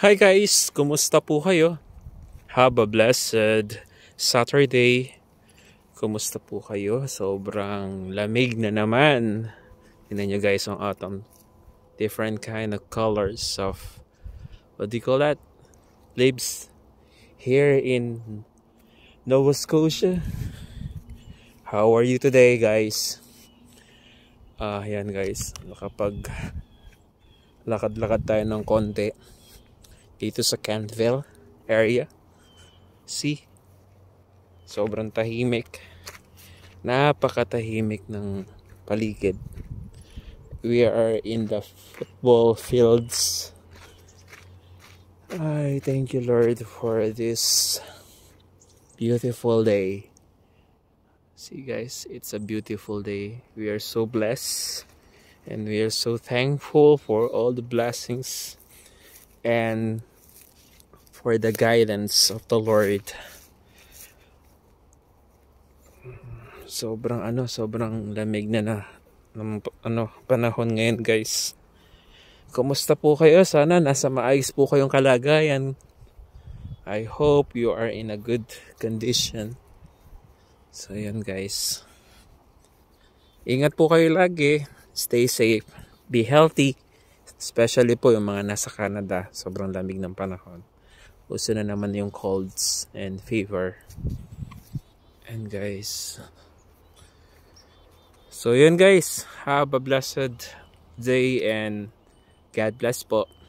Hi guys, kumusta po kayo? Have a blessed Saturday. Kumusta po kayo? Sobrang lamig na naman. Tingnan nyo guys ang autumn. Different kind of colors of, what do you call that? Leaves here in Nova Scotia. How are you today guys? Yan guys, nakapag lakad-lakad tayo ng konti dito sa Cantville area. See? Sobrang tahimik. Napakatahimik ng paligid. We are in the football fields. I thank you Lord for this beautiful day. See guys, it's a beautiful day. We are so blessed and we are so thankful for all the blessings and for the guidance of the Lord. Sobrang lamig na ng panahon ngayon guys. Kumusta po kayo? Sana nasa maayos po kayong kalagayan. I hope you are in a good condition. So yan guys. Ingat po kayo lagi. Stay safe. Be healthy. Especially po yung mga nasa Canada. Sobrang lamig ng panahon. Uso na naman yung colds and fever. And guys, so yun guys, have a blessed day and God bless po.